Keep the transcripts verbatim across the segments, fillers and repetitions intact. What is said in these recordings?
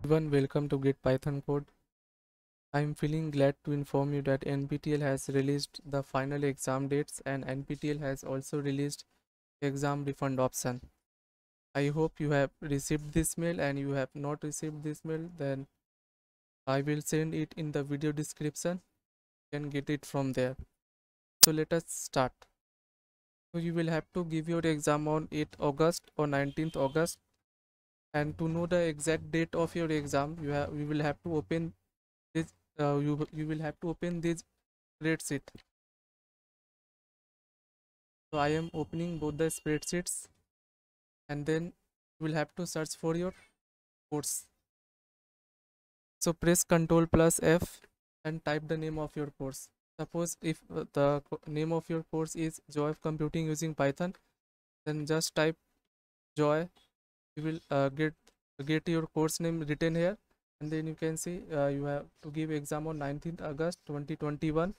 Everyone, welcome to Get Python Code. I am feeling glad to inform you that N P T E L has released the final exam dates and N P T E L has also released exam refund option. I hope you have received this mail, and you have not received this mail, then I will send it in the video description. You can get it from there. So let us start. So you will have to give your exam on eighth August or nineteenth August, and to know the exact date of your exam, you have you will have to open this uh, you you will have to open this spreadsheet. So I am opening both the spreadsheets, and then you will have to search for your course. So press Ctrl plus F and type the name of your course. Suppose if uh, the name of your course is Joy of Computing using Python, then just type Joy. You will uh, get get your course name written here, and then you can see uh, you have to give exam on nineteenth August twenty twenty-one,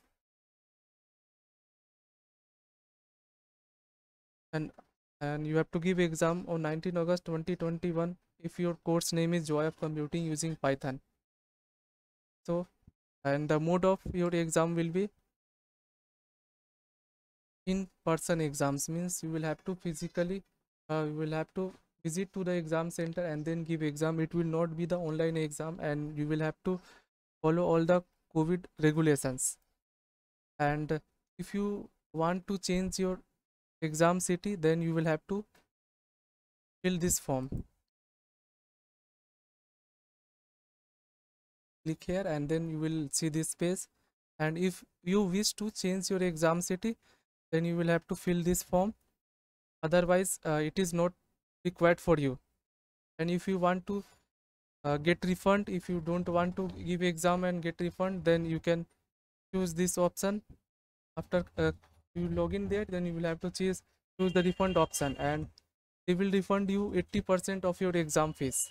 and and you have to give exam on nineteenth August twenty twenty-one if your course name is Joy of Computing using Python. So, and the mode of your exam will be in-person exams, means you will have to physically uh, you will have to visit to the exam center and then give exam. It will not be the online exam, and you will have to follow all the COVID regulations. And if you want to change your exam city, then you will have to fill this form. Click here, and then you will see this page. And if you wish to change your exam city, then you will have to fill this form. Otherwise uh, it is not required for you. And if you want to uh, get refund, if you don't want to give exam and get refund, then you can choose this option. After uh, you log in there, then you will have to choose choose the refund option, and they will refund you eighty percent of your exam fees.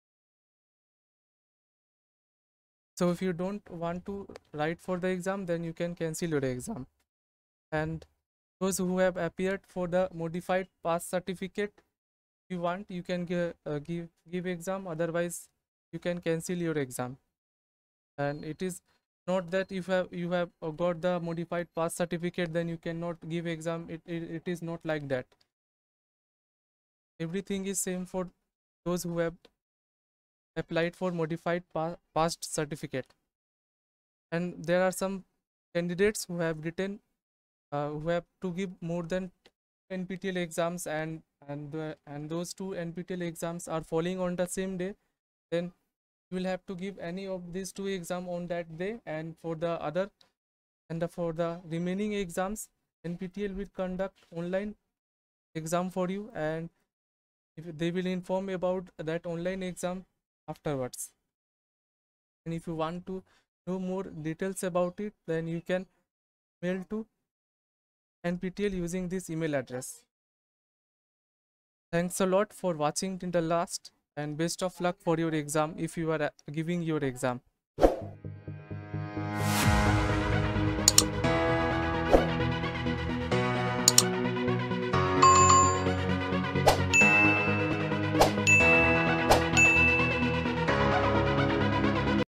So if you don't want to write for the exam, then you can cancel your exam. And those who have appeared for the modified pass certificate, if you want, you can give, uh, give give exam. Otherwise you can cancel your exam. And it is not that if you have you have uh, got the modified pass certificate, then you cannot give exam. It, it, it is not like that. Everything is same for those who have applied for modified pa past certificate. And there are some candidates who have written uh, who have to give more than N P T E L exams, and and the, and those two N P T E L exams are falling on the same day, then you will have to give any of these two exam on that day. And for the other and the, for the remaining exams, N P T E L will conduct online exam for you, and if they will inform about that online exam afterwards. And if you want to know more details about it, then you can mail to N P T E L using this email address. Thanks a lot for watching till the last, and best of luck for your exam if you are uh, giving your exam.